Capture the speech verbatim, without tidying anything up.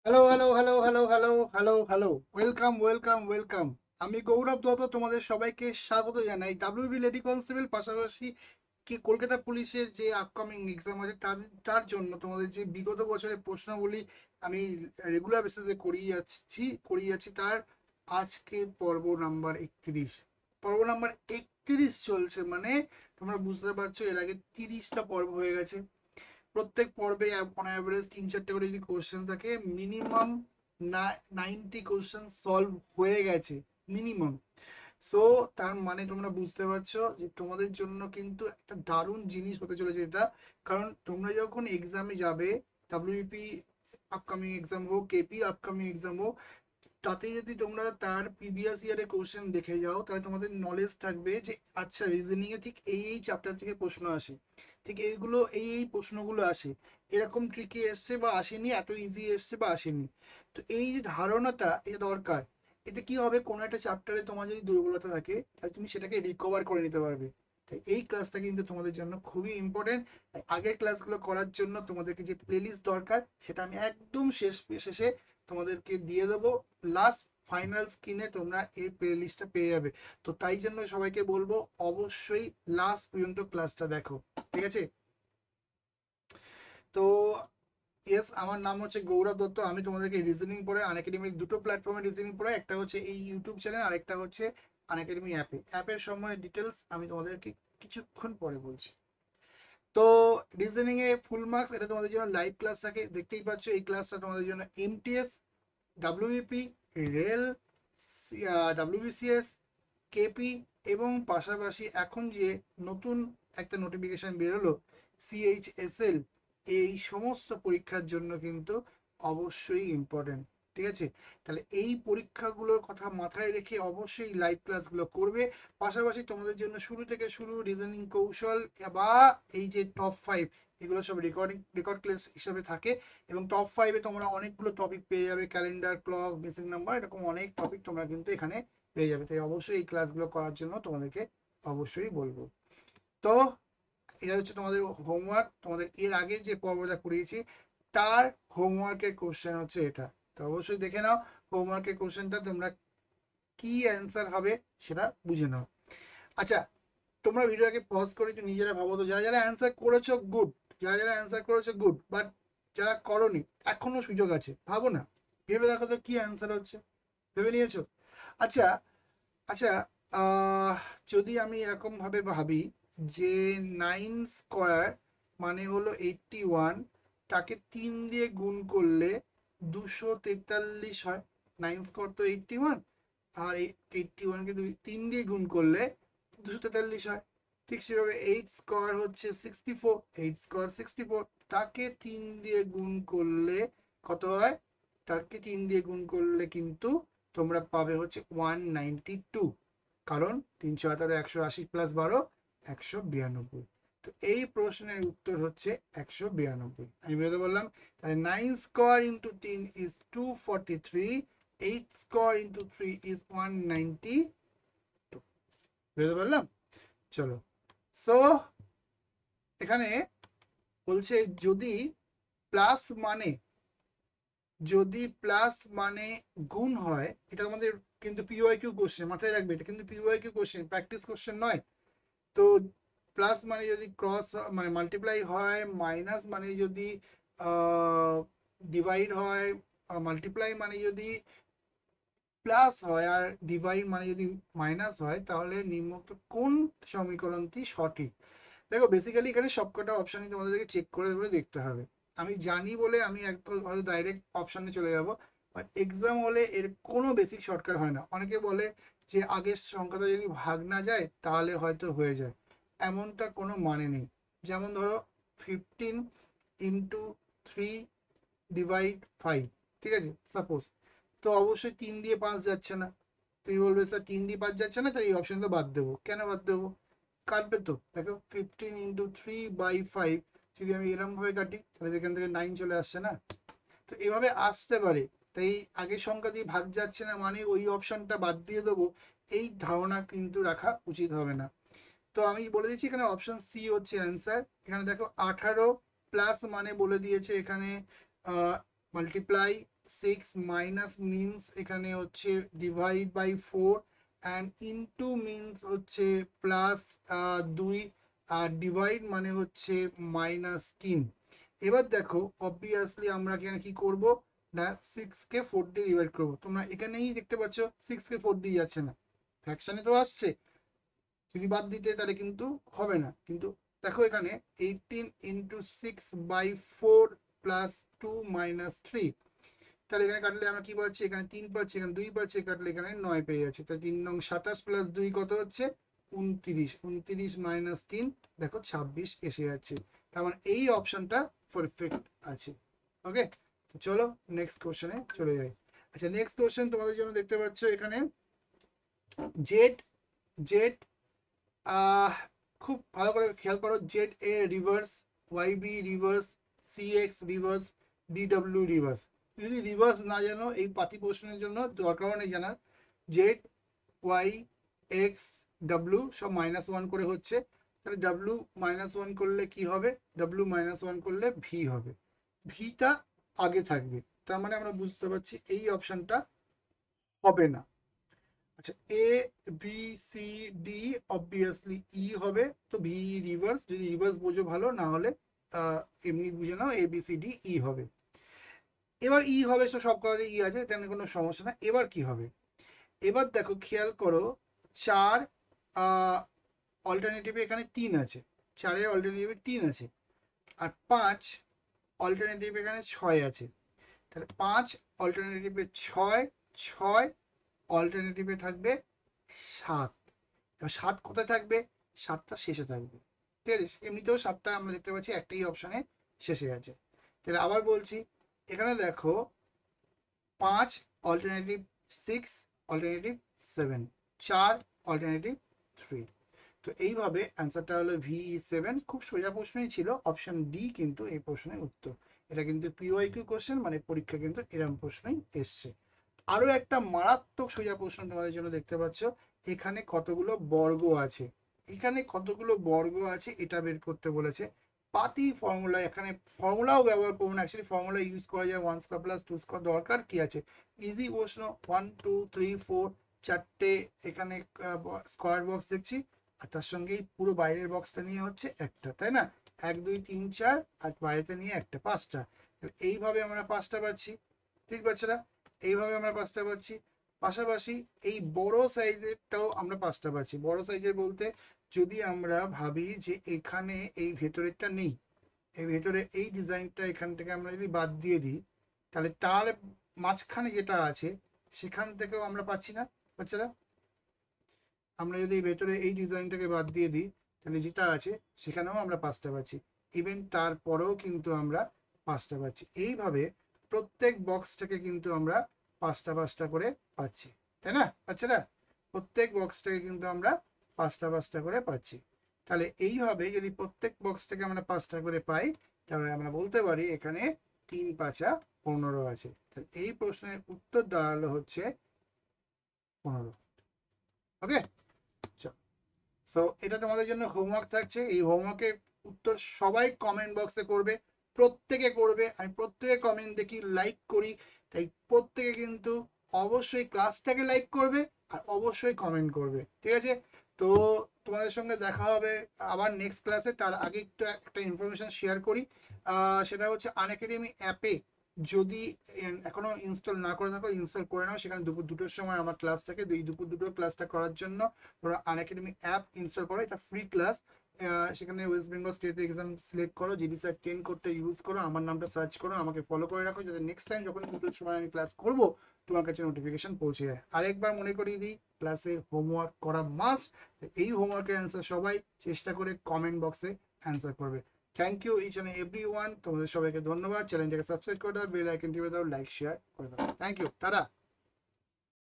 Hello hello hello hello hello hello hello welcome welcome welcome. আমি গৌরব দত্ত তোমাদের সবাইকে স্বাগত জানাই ডাব্লিউবি লেডি কনস্টেবল, পাশাপাশি কি কলকাতা পুলিশের যে আপকামিং এক্সাম আছে তার তার জন্য তোমাদের যে বিগত বছরের প্রশ্নগুলি আমি রেগুলার বেসিসে করিয়ে যাচ্ছি করিয়ে যাচ্ছি তার আজকে পর্ব নাম্বার একত্রিশ। পর্ব নাম্বার একত্রিশ চলছে, মানে তোমরা বুঝতে পারছো এর আগে তিরিশটা পর্ব হয়ে গেছে। প্রত্যেক পর্বে অন অ্যাভারেজ তিন চারটে করে যদি কোশ্চেন থাকে, মিনিমাম নাইনটি কোশ্চেন সলভ হয়ে গেছে মিনিমাম। সো তার মানে তোমরা বুঝতে পারছো যে তোমাদের জন্য কিন্তু একটা দারুণ জিনিস হতে চলেছে এটা। কারণ তোমরা যখন এক্সামে যাবে, ডাব্লিউবিপি আপকামিং এক্সাম হোক, কেপি আপকামিং এক্সাম হোক, তাতে যদি তোমরা তার প্রিভিয়াস ইয়ারে কোশ্চেন দেখে যাও তাহলে তোমাদের নলেজ থাকবে যে আচ্ছা রিজনিং এ ঠিক এই এই চ্যাপ্টার থেকে প্রশ্ন আসে, ঠিক এইগুলো এই এই প্রশ্নগুলো আসে, এরকম ট্রিকে এসছে বা আসেনি, এত ইজি এসছে বা আসেনি। তো এই যে ধারণাটা এটা দরকার। এতে কি হবে, কোনো একটা চ্যাপ্টারে তোমার যদি দুর্বলতা থাকে তাহলে তুমি সেটাকে রিকভার করে নিতে পারবে। তাই এই ক্লাসটা কিন্তু তোমাদের জন্য খুবই ইম্পর্টেন্ট। আগের ক্লাসগুলো করার জন্য তোমাদেরকে যে প্লেলিস্ট দরকার সেটা আমি একদম শেষ শেষে তোমাদেরকে দিয়ে দেবো। লাস্ট ফাইনাল স্ক্রিনে তোমরা এই প্লে লিস্টটা পেয়ে যাবে। তো তাই জন্য সবাইকে বলবো অবশ্যই লাস্ট পর্যন্ত ক্লাসটা দেখো, ঠিক আছে? তো ইয়েস, আমার নাম হচ্ছে গৌরব দত্ত। আমি তোমাদেরকে রিজনিং পড়ে আনএকাডেমির দুটো প্ল্যাটফর্মে রিজনিং পড়ে, একটা হচ্ছে এই ইউটিউব চ্যানেল আর একটা হচ্ছে আনএকাডেমি অ্যাপে। অ্যাপের সময় ডিটেলস আমি তোমাদেরকে কিছুক্ষণ পরে বলছি। তো রিজনিং এ ফুল মার্কস এটা তোমাদের জন্য লাইভ ক্লাস থাকে, দেখতেই পাচ্ছ। এই ক্লাসটা তোমাদের জন্য MTS, WBP, rail, WBCS, KP এবং পাশাপাশি এখন যে নতুন একটা নোটিফিকেশন বেরোলো সিএইচএসএল, এই সমস্ত পরীক্ষার জন্য কিন্তু অবশ্যই ইম্পর্টেন্ট, ঠিক আছে? তাহলে এই পরীক্ষাগুলোর কথা মাথায় রেখে অবশ্যই লাইভ ক্লাসগুলো করবে। পাশাপাশি তোমাদের জন্য শুরু থেকে শুরু রিজনিং কৌশল বা এই যে টপ ফাইভ, এগুলো সব রেকর্ডিং রেকর্ড ক্লাস হিসাবে থাকে। এবং টপ ফাইভে তোমরা অনেকগুলো টপিক পেয়ে যাবে, ক্যালেন্ডার, ক্লক, বেসিক নাম্বার, এরকম অনেক টপিক তোমরা কিন্তু এখানে পেয়ে যাবে। তাই অবশ্যই এই ক্লাসগুলো করার জন্য তোমাদেরকে অবশ্যই বলবো। তো এটা হচ্ছে তোমাদের হোমওয়ার্ক। তোমাদের এর আগে যে পর্বটা করিয়েছি তার হোমওয়ার্কের কোশ্চেন হচ্ছে এটা। তো অবশ্যই দেখে নাও হোমওয়ার্কের কোশ্চেনটা, তোমরা কি অ্যান্সার হবে সেটা বুঝে নাও। আচ্ছা, তোমরা ভিডিওটাকে পজ করে একটু নিজেরা ভাবো তো, যারা যারা অ্যান্সার করেছো গুড, যারা যারা অ্যান্সার করেছো গুড, বাট যারা করনি এখনো সুযোগ আছে, ভাবো না, ভেবে দেখো তো কি অ্যান্সার হচ্ছে, ভেবে নিয়েছো? আচ্ছা, আচ্ছা, আহ, যদি আমি এরকম ভাবে ভাবি যে নাইন স্কোয়ার মানে হলো এইটটি ওয়ান, তাকে তিন দিয়ে গুণ করলে দুশো তেতাল্লিশ হয়। নাইন স্কোয়ার তো এইটটি ওয়ান, আর এইটটি ওয়ানকে তিন দিয়ে গুণ করলে দুশো তেতাল্লিশ হয়। ঠিক সেভাবে এইট স্কোয়ার হচ্ছে sixty four, eight square sixty four, তাকে তিন দিয়ে গুণ করলে কত হয়? তাকে তিন দিয়ে গুণ করলে কিন্তু তোমরা পাবে হচ্ছে ওয়ান নাইনটি টু। কারণ তিনশো আঠারো, একশো আশি প্লাস বারো, একশো বিরানব্বই। তো এই প্রশ্নের উত্তর হচ্ছে একশো বিরানব্বই। আমি বেরোতে বললাম, তাহলে নাইন স্কোয়ার ইন্টু তিন is two forty three, eight square into three is one ninety two. বেরোতে পারলাম? চলো। সো এখানে বলছে যদি প্লাস মানে যদি প্লাস মানে গুণ হয়, এটা আমাদের কিন্তু পিওয়াই কিউ কোশ্চেন, মাথায় রাখবে এটা কিন্তু PY Q question, practice question নয়। তো প্লাস মানে যদি ক্রস মানে মাল্টিপ্লাই হয়, মাইনাস মানে যদি ডিভাইড হয়, মাল্টিপ্লাই মানে যদি প্লাস হয়, আর ডিভাইড মানে যদি মাইনাস হয়, তাহলে নিম্নোক্ত কোন সমীকরণটি সঠিক? দেখো বেসিক্যালি এখানে সবকটা অপশানই তোমাদেরকে চেক করে করে দেখতে হবে। আমি জানি বলে আমি একটা হয়তো ডাইরেক্ট অপশানে চলে যাব, বাট এক্সাম হলে এর কোনো বেসিক শর্টকাট হয় না। অনেকে বলে যে আগের সংখ্যাটা যদি ভাগ না যায় তাহলে হয়তো হয়ে যায়, এমনটা কোনো মানে নেই। যেমন ধরো fifteen into three divide five, ঠিক আছে সাপোজ। তো অবশ্যই তিন দিয়ে পাঁচ যাচ্ছে না। তুমি বলবে স্যার তিন দিয়ে পাঁচ যাচ্ছে না, তাই এই অপশন তো বাদ দেবো। কেন বাদ দেবো? কাটবে তো। দেখো fifteen into three by five যদি আমি এরম ভাবে কাটি তাহলে এখান থেকে নাইন চলে আসছে না? তো এভাবে আসতে পারে। তাই আগের সংখ্যা দিয়ে ভাগ যাচ্ছে না মানে ওই অপশনটা বাদ দিয়ে দেবো, এই ধারণা কিন্তু রাখা উচিত হবে না। তো আমি বলে দিচ্ছি এখানে অপশন সি হচ্ছে অ্যান্সার। এখানে দেখো আঠারো প্লাস মানে বলে দিয়েছে এখানে মাল্টিপ্লাই সিক্স মাইনাস মিনস এখানে হচ্ছে divide by four, and into means হচ্ছে প্লাস দুই, আর ডিভাইড মানে হচ্ছে মাইনাস তিন। এবার দেখো অবভিয়াসলি আমরা এখানে কি করব না সিক্স কে ফোর দিয়ে ডিভাইড করবো। তোমরা এখানেই দেখতে পাচ্ছ সিক্স কে ফোর দিয়ে যাচ্ছে না, ফ্র্যাকশনে তো আসছে, যদি বাদ দিতে তাহলে কিন্তু হবে না। কিন্তু দেখো এখানে eighteen into six by four plus two minus three, তাহলে এখানে কাটলে আমরা কি পাচ্ছি, এখানে তিন পাচ্ছি, এখানে দুই পাচ্ছি, কাটলে এখানে নয় পেয়ে যাচ্ছে। তাহলে তিন নং সাতাশ প্লাস দুই কত হচ্ছে উনত্রিশ, উনত্রিশ মাইনাস তিন দেখো ছাব্বিশ এসে যাচ্ছে। তার মানে এই অপশনটা পারফেক্ট আছে। ওকে, তো চলো নেক্সট কোশ্চেনে চলে যাই। আচ্ছা নেক্সট কোশ্চেন তোমাদের জন্য দেখতে পাচ্ছ এখানে জেড জেড খুব ভালো করে খেয়াল করো, Z A reverse, Y B reverse, C X reverse, D W reverse. যদি রিভার্স না জানো এই পাতি প্রশ্নের জন্য দরকারও নেই জানার। জেড ওয়াই এক্স ডাব্লিউ সব মাইনাস ওয়ান করে হচ্ছে, তাহলে ডাব্লিউ মাইনাস ওয়ান করলে কি হবে, ডাব্লিউ মাইনাস ওয়ান করলে ভি হবে, ভিটা আগে থাকবে, তার মানে আমরা বুঝতে পারছি এই অপশনটা হবে না। আচ্ছা A B C D obviously E হবে, তো ভি রিভার্স, যদি রিভার্স বোঝো ভালো, না হলে এমনি বুঝে নাও A B C D E হবে। এবার ই হবে, তো সব কাজে ই আছে, তেমনি কোনো সমস্যা না। এবার কি হবে, এবার দেখো খেয়াল করো চার অল্টারনেটিভে এখানে তিন আছে, চারের অল্টারনেটিভে তিন আছে, আর পাঁচ অল্টারনেটিভ এখানে ছয় আছে, তাহলে পাঁচ অল্টারনেটিভে ছয়, ছয় অল্টারনেটিভে থাকবে সাত। এবার সাত কোথায় থাকবে, সাতটা শেষে থাকবে, ঠিক আছে। এমনিতেও সাতটা আমরা দেখতে পাচ্ছি একটাই অপশানে শেষে আছে। তাহলে আবার বলছি, এখানে দেখো পাঁচ অল্টারনেটিভ সিক্স, অল্টারনেটিভ সেভেন, চার অল্টারনেটিভ থ্রি। তো এইভাবে অ্যান্সারটা হলো ভিই সেভেন। খুব সোজা প্রশ্নই ছিল, অপশন ডি কিন্তু এই প্রশ্নের উত্তর। এটা কিন্তু পিওয়াইকিউ কোশ্চেন, মানে পরীক্ষা কিন্তু এরকম প্রশ্নই এসছে। আরো একটা মারাত্মক সোজা প্রশ্ন তোমাদের জন্য দেখতে পাচ্ছ, এখানে কতগুলো বর্গ আছে, এখানে কতগুলো বর্গ আছে এটা বের করতে বলেছে। পাতি ফর্মুলা, এখানে ফর্মুলাও ব্যবহার করবো না, অ্যাকচুয়ালি ফর্মুলা ইউজ করা যায়, one square plus two square, দরকার কি আছে, ইজি প্রশ্ন। ওয়ান টু থ্রি ফোর চারটে এখানে স্কোয়ার বক্স দেখছি, আর তার সঙ্গেই পুরো বাইরের বক্সটা নিয়ে হচ্ছে একটা, তাই না, এক দুই তিন চার, আর বাইরেটা নিয়ে একটা, পাঁচটা। এইভাবে আমরা পাঁচটা পাচ্ছি, ঠিক পাচ্ছে না, এইভাবে আমরা পাঁচটা পাচ্ছি। পাশাপাশি এই বড় সাইজেরটাও আমরা পাঁচটা পাচ্ছি। বড় সাইজের বলতে যদি আমরা ভাবি যে এখানে এই ভেতরেরটা নেই, এই ভেতরে এই ডিজাইনটা এখান থেকে আমরা যদি বাদ দিয়ে দিই, তাহলে তার মাঝখানে যেটা আছে সেখান থেকেও আমরা পাচ্ছি না, পাচ্ছি না। আমরা যদি ভেতরে এই ডিজাইনটাকে বাদ দিয়ে দিই, তাহলে যেটা আছে সেখানেও আমরা পাঁচটা পাচ্ছি, ইভেন তারপরেও কিন্তু আমরা পাঁচটা পাচ্ছি। এইভাবে প্রত্যেক বক্স থেকে কিন্তু আমরা পাঁচটা পাঁচটা করে পাচ্ছি, তাই না, পাচ্ছে না, প্রত্যেক বক্স থেকে কিন্তু আমরা পাঁচটা পাঁচটা করে পাচ্ছি। তাহলে এইভাবে যদি প্রত্যেক বক্স থেকে আমরা পাঁচটা করে পাই, তাহলে আমরা বলতে পারি এখানে তিন পাঁচা পনেরো আছে। তাহলে এই প্রশ্নের উত্তর দাঁড়ালো হচ্ছে পনেরো। ওকে, সো এটা তোমাদের জন্য হোমওয়ার্ক থাকছে। এই হোমওয়ার্কের উত্তর সবাই কমেন্ট বক্সে করবে, প্রত্যেকে করবে, আমি প্রত্যেকে কমেন্ট দেখি, লাইক করি, তাই প্রত্যেকে কিন্তু অবশ্যই ক্লাসটাকে লাইক করবে আর অবশ্যই কমেন্ট করবে, ঠিক আছে। তো তোমাদের সঙ্গে দেখা হবে আবার নেক্সট ক্লাসে। তার আগে একটু একটা ইনফরমেশন শেয়ার করি, সেটা হচ্ছে আনএকাডেমি অ্যাপে যদি এখনো ইনস্টল না করে থাকো, ইনস্টল করে নাও। সেখানে দুপুর দুটোর সময় আমার ক্লাস থাকে, এই দুপুর দুটোর ক্লাসটা করার জন্য তোমরা আনএকাডেমি অ্যাপ ইনস্টল করো, এটা ফ্রি ক্লাস। সেখানে West Bengal state exam select করো, জিডি স্যার টেন করতে ইউজ করো, আমার নামটা সার্চ করো, আমাকে ফলো করে রাখো, যাতে নেক্সট টাইম যখন দুটোর সময় আমি ক্লাস করব তোমার কাছে নোটিফিকেশন পৌঁছে যায়। আরেকবার মনে করিয়ে দিই, ক্লাসের হোমওয়ার্ক করা মাস্ট। এই হোমওয়ার্কের অ্যান্সার সবাই চেষ্টা করে কমেন্ট বক্সে অ্যান্সার করবে। Thank you each and every one, তোমাদের সবাইকে ধন্যবাদ। চ্যানেলটাকে সাবস্ক্রাইব করে দাও, বেল আইকন টিপে দাও, লাইক শেয়ার করে দাও। Thank you, tata.